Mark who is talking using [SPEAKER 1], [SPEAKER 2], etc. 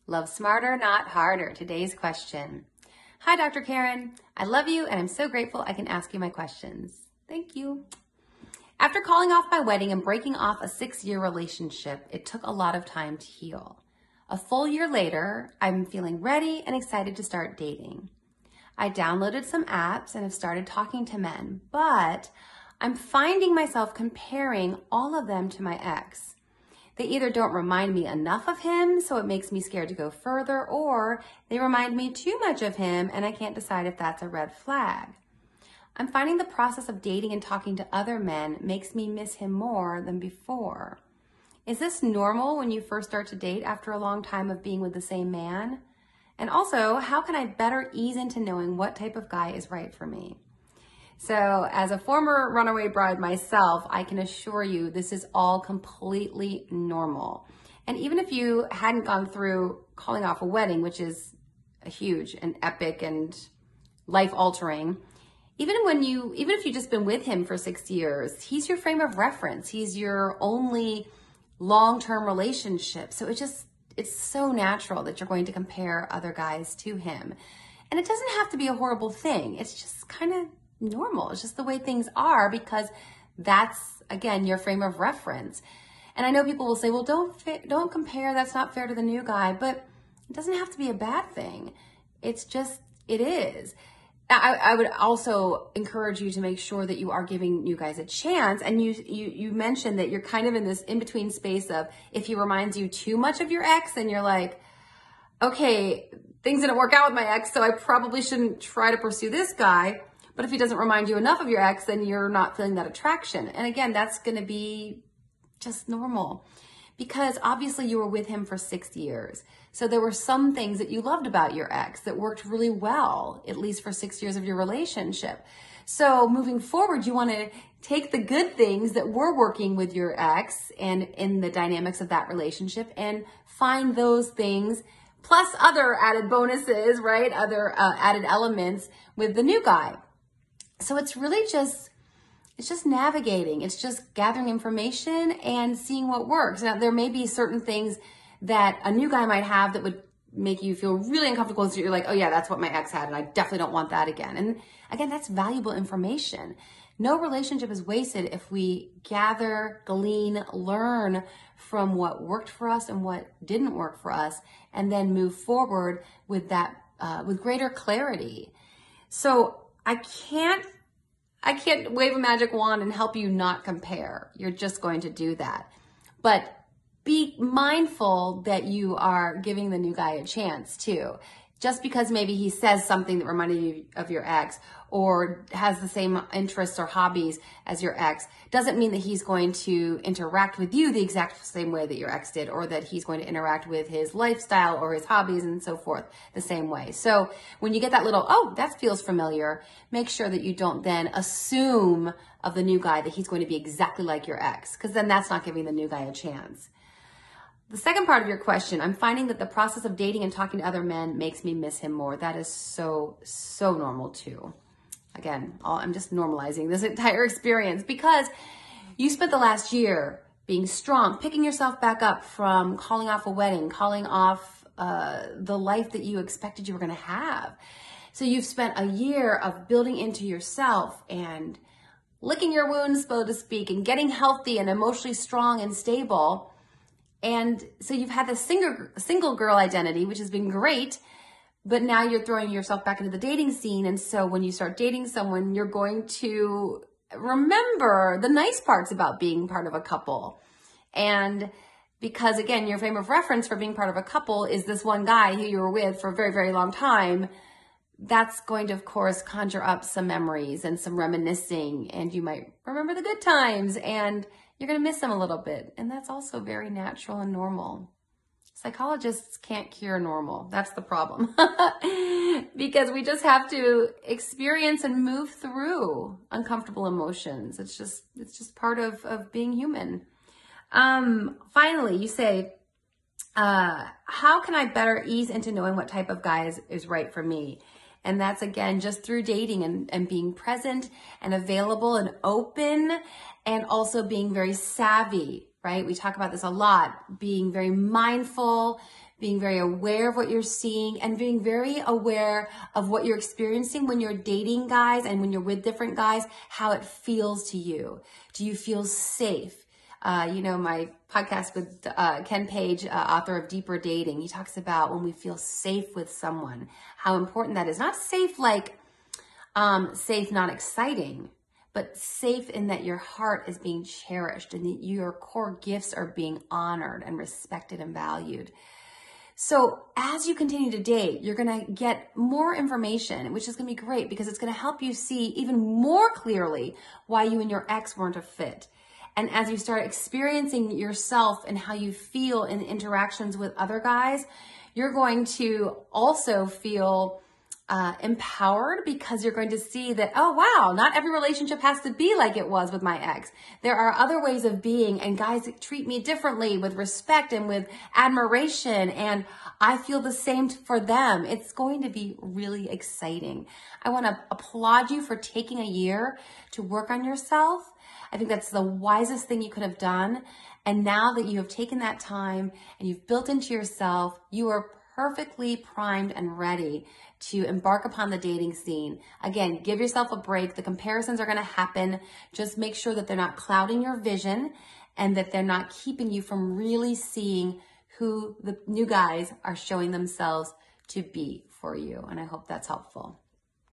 [SPEAKER 1] Love smarter, not harder. Today's question. Hi, Dr. Karen. I love you and I'm so grateful I can ask you my questions. Thank you. After calling off my wedding and breaking off a 6-year relationship, it took a lot of time to heal. A full year later, I'm feeling ready and excited to start dating. I downloaded some apps and have started talking to men, but I'm finding myself comparing all of them to my ex. They either don't remind me enough of him, so it makes me scared to go further, or they remind me too much of him and I can't decide if that's a red flag. I'm finding the process of dating and talking to other men makes me miss him more than before. Is this normal when you first start to date after a long time of being with the same man? And also, how can I better ease into knowing what type of guy is right for me? So as a former runaway bride myself, I can assure you this is all completely normal. And even if you hadn't gone through calling off a wedding, which is a huge and epic and life-altering, even if you've just been with him for 6 years, he's your frame of reference. He's your only long-term relationship. So it's so natural that you're going to compare other guys to him. And it doesn't have to be a horrible thing. It's just kind of normal. It's just the way things are because that's, again, your frame of reference. And I know people will say, well, don't compare. That's not fair to the new guy. But it doesn't have to be a bad thing. It's just, it is. I would also encourage you to make sure that you are giving new guys a chance. And you mentioned that you're kind of in this in-between space of if he reminds you too much of your ex, then you're like, okay, things didn't work out with my ex, so I probably shouldn't try to pursue this guy. But if he doesn't remind you enough of your ex, then you're not feeling that attraction. And again, that's going to be just normal because obviously you were with him for 6 years. So there were some things that you loved about your ex that worked really well, at least for 6 years of your relationship. So moving forward, you want to take the good things that were working with your ex and in the dynamics of that relationship and find those things plus other added bonuses, right? Other added elements with the new guy. So it's really just navigating. It's just gathering information and seeing what works. Now, there may be certain things that a new guy might have that would make you feel really uncomfortable. So you're like, oh yeah, that's what my ex had and I definitely don't want that again. And again, that's valuable information. No relationship is wasted if we gather, glean, learn from what worked for us and what didn't work for us, and then move forward with that, with greater clarity. So I can't wave a magic wand and help you not compare. You're just going to do that. But be mindful that you are giving the new guy a chance too. Just because maybe he says something that reminded you of your ex or has the same interests or hobbies as your ex doesn't mean that he's going to interact with you the exact same way that your ex did, or that he's going to interact with his lifestyle or his hobbies and so forth the same way. So when you get that little, oh, that feels familiar, make sure that you don't then assume of the new guy that he's going to be exactly like your ex, because then that's not giving the new guy a chance. The second part of your question, I'm finding that the process of dating and talking to other men makes me miss him more. That is so normal too. Again, I'm just normalizing this entire experience because you spent the last year being strong, picking yourself back up from calling off a wedding, calling off the life that you expected you were going to have. So you've spent a year of building into yourself and licking your wounds, so to speak, and getting healthy and emotionally strong and stable. And so you've had this single girl identity, which has been great, but now you're throwing yourself back into the dating scene. And so when you start dating someone, you're going to remember the nice parts about being part of a couple. And because again, your frame of reference for being part of a couple is this one guy who you were with for a very, very long time, that's going to, of course, conjure up some memories and some reminiscing, and you might remember the good times and you're going to miss them a little bit. And that's also very natural and normal. Psychologists can't cure normal. That's the problem. Because we just have to experience and move through uncomfortable emotions. It's just part of being human. Finally, you say, how can I better ease into knowing what type of guy is right for me? And that's, again, just through dating and being present and available and open, and also being very savvy, right? We talk about this a lot, being very mindful, being very aware of what you're seeing, and being very aware of what you're experiencing when you're dating guys and when you're with different guys, how it feels to you. Do you feel safe? My podcast with Ken Page, author of Deeper Dating, he talks about when we feel safe with someone, how important that is. Not safe like safe, not exciting, but safe in that your heart is being cherished and that your core gifts are being honored and respected and valued. So as you continue to date, you're going to get more information, which is going to be great because it's going to help you see even more clearly why you and your ex weren't a fit. And as you start experiencing yourself and how you feel in interactions with other guys, you're going to also feel empowered because you're going to see that, oh, wow, not every relationship has to be like it was with my ex. There are other ways of being, and guys treat me differently with respect and with admiration, and I feel the same for them. It's going to be really exciting. I want to applaud you for taking a year to work on yourself. I think that's the wisest thing you could have done. And now that you have taken that time and you've built into yourself, you are perfectly primed and ready to embark upon the dating scene. Again, give yourself a break. The comparisons are going to happen. Just make sure that they're not clouding your vision and that they're not keeping you from really seeing who the new guys are showing themselves to be for you. And I hope that's helpful.